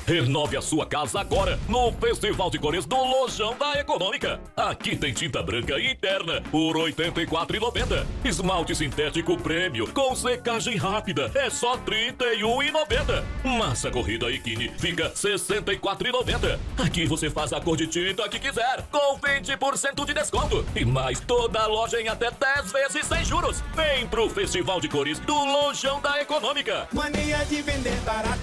Renove a sua casa agora no Festival de Cores do Lojão da Econômica. Aqui tem tinta branca interna por R$ 84,90. Esmalte sintético prêmio com secagem rápida é só R$ 31,90. Massa corrida Ikine fica R$ 64,90. Aqui você faz a cor de tinta que quiser com 20% de desconto. E mais toda a loja em até 10 vezes sem juros. Vem pro Festival de Cores do Lojão da Econômica. Mania de vender barato.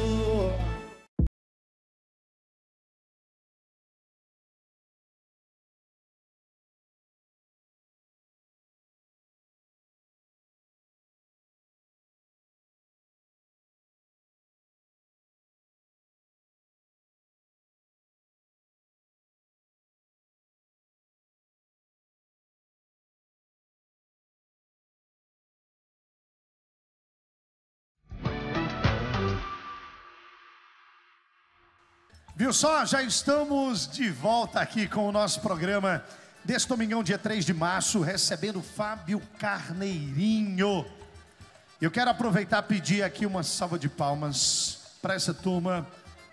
Viu só? Já estamos de volta aqui com o nosso programa deste domingão, dia 3 de março, recebendo Fábio Carneirinho. Eu quero aproveitar e pedir aqui uma salva de palmas para essa turma.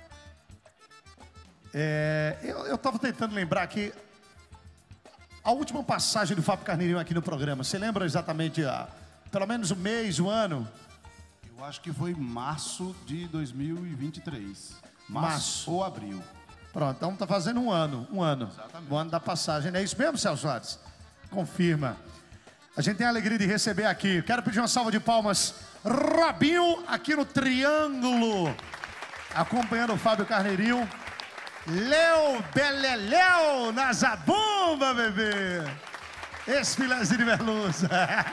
Eu estava tentando lembrar aqui a última passagem do Fábio Carneirinho aqui no programa. Você lembra exatamente, pelo menos o mês, o ano? Eu acho que foi março de 2023. Março ou abril. Pronto, então tá fazendo um ano. Exatamente. O ano da passagem, não é isso mesmo, Celso Soares? Confirma. A gente tem a alegria de receber aqui. Quero pedir uma salva de palmas. Robinho aqui no Triângulo, acompanhando o Fábio Carneirinho. Léo Beleléu na zabumba, bebê. Esse filézinho de merluza.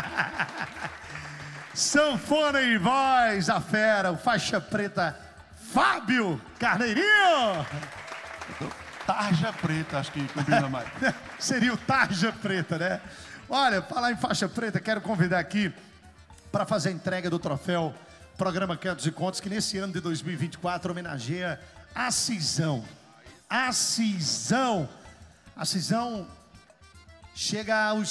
Sanfona e voz, a fera, o faixa preta Fábio Carneirinho. Tarja preta, acho que combina mais. Seria o tarja preta, né? Olha, falar em faixa preta, quero convidar aqui para fazer a entrega do troféu Programa Cantos e Contos, que nesse ano de 2024 homenageia a Cisão. A Cisão chega aos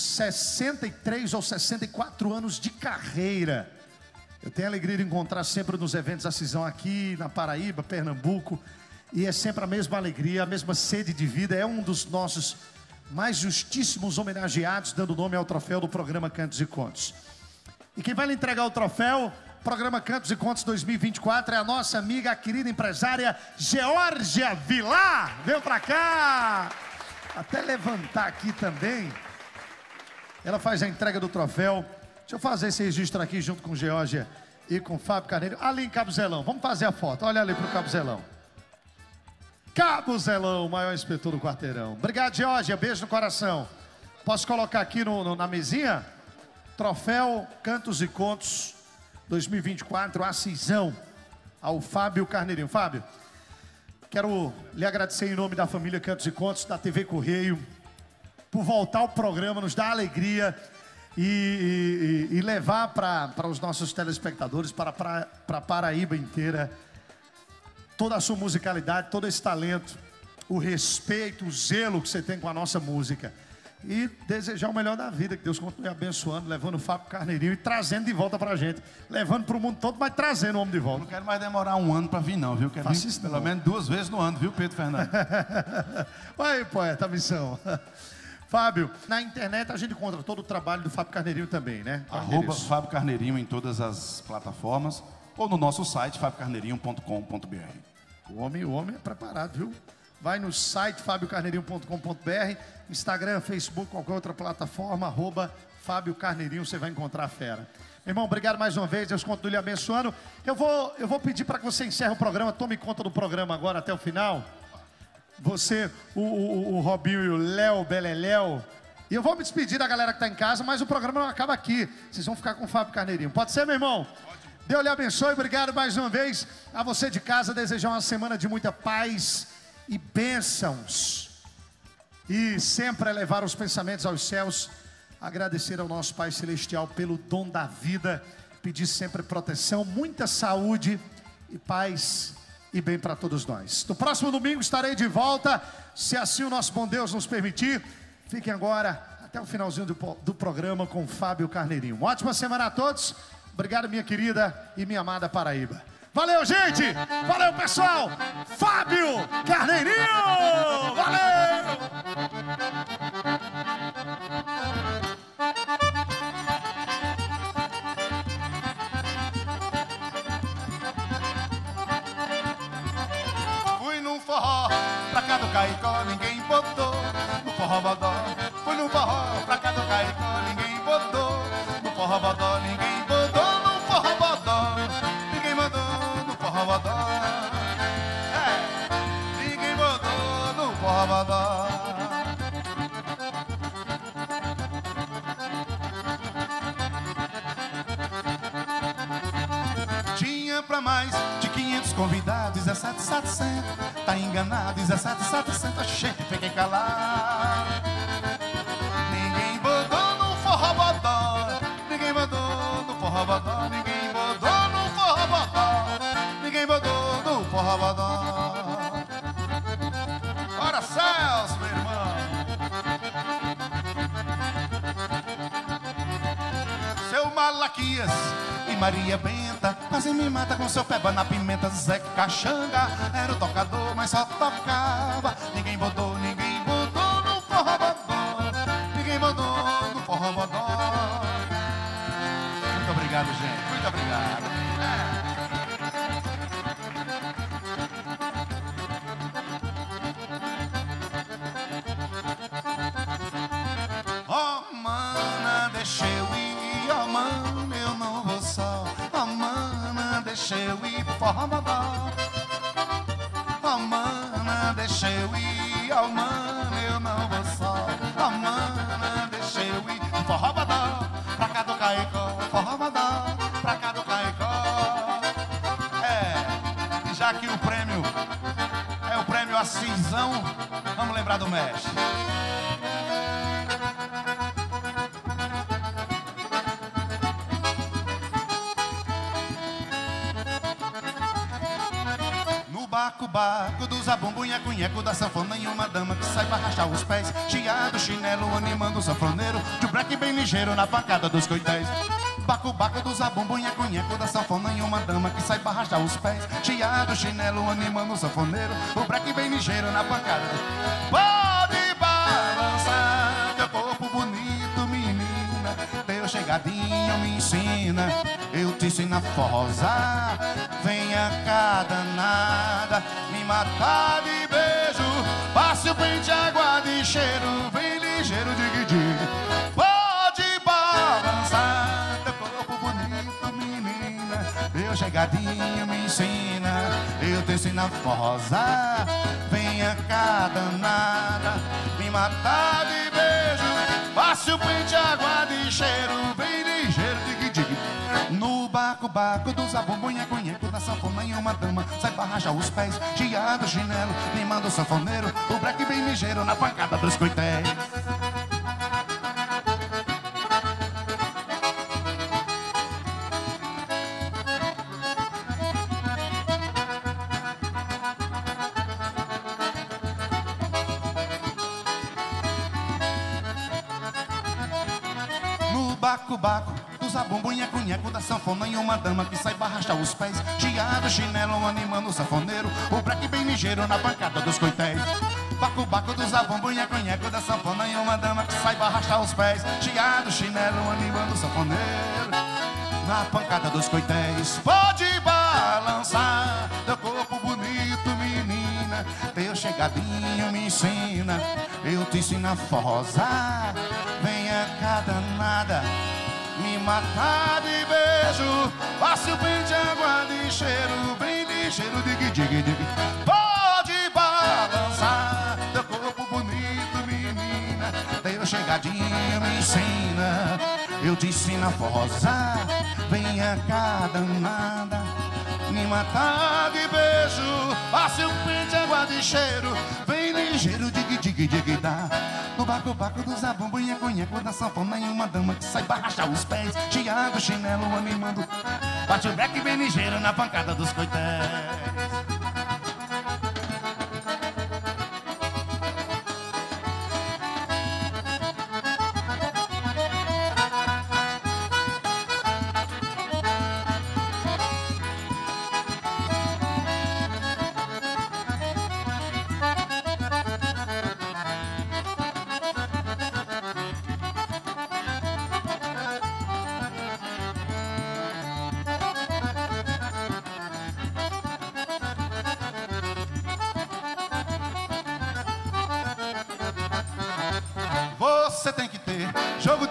63 ou 64 anos de carreira. Eu tenho a alegria de encontrar sempre nos eventos a Cisão aqui na Paraíba, Pernambuco. E é sempre a mesma alegria, a mesma sede de vida. É um dos nossos mais justíssimos homenageados, dando nome ao troféu do Programa Cantos e Contos. E quem vai lhe entregar o troféu, Programa Cantos e Contos 2024, é a nossa amiga, a querida empresária Geórgia Vilar. Vem pra cá. Até levantar aqui também. Ela faz a entrega do troféu. Deixa eu fazer esse registro aqui junto com Geórgia e com Fábio Carneiro. Ali em Cabo Zelão, vamos fazer a foto. Olha ali pro Cabo Zelão. Cabo Zelão, o maior inspetor do quarteirão. Obrigado, Geórgia, beijo no coração. Posso colocar aqui na mesinha? Troféu Cantos e Contos 2024, a Cisão, ao Fábio Carneirinho. Fábio, quero lhe agradecer em nome da família Cantos e Contos, da TV Correio, por voltar ao programa, nos dar alegria e levar para os nossos telespectadores, para a Paraíba inteira, toda a sua musicalidade, todo esse talento, o respeito, o zelo que você tem com a nossa música. E desejar o melhor da vida, que Deus continue abençoando, levando o Fábio Carneirinho e trazendo de volta pra gente. Levando pro mundo todo, mas trazendo o homem de volta. Não quero mais demorar um ano pra vir não, viu? Quero vir pelo menos 2 vezes no ano, viu, Pedro Fernandes? Vai, poeta, a missão. Fábio, na internet a gente encontra todo o trabalho do Fábio Carneirinho também, né? @Fábio Carneirinho em todas as plataformas ou no nosso site fabiocarneirinho.com.br. O homem é preparado, viu? Vai no site fabiocarneirinho.com.br, Instagram, Facebook, qualquer outra plataforma, @Fábio Carneirinho, você vai encontrar a fera. Meu irmão, obrigado mais uma vez, Deus continue lhe abençoando. Eu vou pedir para que você encerre o programa, tome conta do programa agora até o final. Você, o Robinho e o Léo Beleléu. E eu vou me despedir da galera que está em casa, mas o programa não acaba aqui. Vocês vão ficar com o Fábio Carneirinho. Pode ser, meu irmão? Pode. Deus lhe abençoe, obrigado mais uma vez. A você de casa, desejar uma semana de muita paz e bênçãos. E sempre elevar os pensamentos aos céus. Agradecer ao nosso Pai Celestial pelo dom da vida. Pedir sempre proteção, muita saúde e paz e bem para todos nós. No próximo domingo estarei de volta, se assim o nosso bom Deus nos permitir. Fiquem agora até o finalzinho do programa com Fábio Carneirinho. Uma ótima semana a todos. Obrigado, minha querida e minha amada Paraíba. Valeu, gente. Valeu, pessoal. Fábio Carneirinho. Valeu. Fui num forró, pra cá do Caicó, ninguém botou. No forró bodó, fui num forró, pra cá do Caicó, ninguém botou. No forró bodó, ninguém botou. No forró bodó, ninguém botou. No forró bodó, ninguém botou. No forró bodó. Tinha pra mais de 500 convidados, 17.700. Tá enganado, 17.700. Gente, fiquei calado. Ninguém botou no forró bodó. Ninguém botou no forró bodó. Ninguém botou no forró bodó. Ninguém botou no forró bodó. Bora, Celso, meu irmão. Seu Malaquias e Maria Benta quase me mata com seu peba na pimenta. Zé Caxanga era o tocador, mas só tocava. Ninguém botou no forró bodó. Ninguém botou no forró bodó. Muito obrigado, gente, muito obrigado. Oh, mana, deixa eu ir, oh, mana, eu não vou só. Oh, mana, deixa eu ir pro forró bodó. Oh, mana, deixa eu ir, oh, mana, eu não vou só. Oh, mana, deixa eu ir pro forró bodó. Pra cá do Caicó, forró bodó. Pra cá do Caicó. E já que o prêmio é o prêmio Assisão, vamos lembrar do mestre. Baco do zabumbunha, cunheco da sanfona e uma dama que saiba rachar os pés. Chiado, chinelo, animando o sanfoneiro, de breque bem ligeiro na pancada dos coitéis. Baco do zabumbunha, cunheco da sanfona e uma dama que saiba rachar os pés. Chiado, chinelo, animando o sanfoneiro, o breque bem ligeiro na pancada dos... Pode balançar teu corpo bonito, menina, teu chegadinho me ensina. Eu te ensino a forrosar. Venha cá, danada, me matar de beijo. Passe o pente, água de cheiro, bem ligeiro, dig-dig. Pode balançar teu corpo bonito, menina, teu chegadinho me ensina. Eu te ensino a forrosar. Venha cá, danada, me matar de beijo. Passe o pente, água de cheiro, bem ligeiro, dig-dig. No baco do zabumbunha, cunheco da sanfona e uma dama saiba rachar os pés. Chiado, chinelo, limando o sanfoneiro, o breque bem ligeiro na pancada dos coitéis. No baco do zabumbunha, cunheco da sanfona e uma dama que saiba rachar os pés. Chiado, chinelo, animando o sanfoneiro, o breque bem ligeiro na pancada dos coitéis. Baco do zabumbunha, cunheco da sanfona e uma dama que saiba rachar os pés. Chiado, chinelo, animando o sanfoneiro, na pancada dos coitéis. Pode balançar teu corpo bonito, menina, teu chegadinho me ensina. Eu te ensino a forrosar. Venha cá, danada, me matar de beijo. Passe o pente, água de cheiro, bem ligeiro, dig-dig-dig. Pode balançar teu corpo bonito, menina, teu chegadinho me ensina. Eu te ensino a forrosar. Venha cá, danada, me matar de beijo. Passe o pente, água de cheiro, bem ligeiro, dig-dig-dig, dá. No baco do zabumbunha, cunheco da sanfona e uma dama que saiba rachar os pés. Chiado, chinelo, animando, bate o breque bem ligeiro na pancada dos coitéis.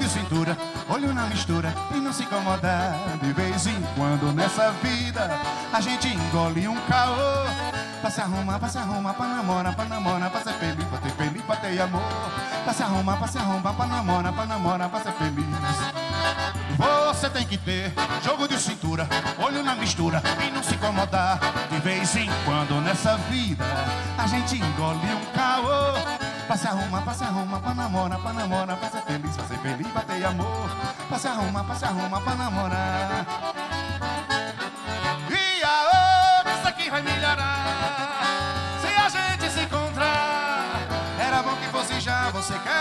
de cintura, olho na mistura e não se incomodar. De vez em quando nessa vida a gente engole um caô. Pra se arrumar, pra namorar, pra ser feliz, pra ter feliz, pra ter amor. Pra se arrumar, pra namorar, pra ser feliz. Você tem que ter jogo de cintura, olho na mistura e não se incomodar. De vez em quando nessa vida a gente engole um caô. Pra se arrumar, pra namorar, pra ser feliz, pra ter amor. Pra se arrumar, pra namorar. E aô, isso aqui vai melhorar se a gente se encontrar. Era bom que fosse já, você quer?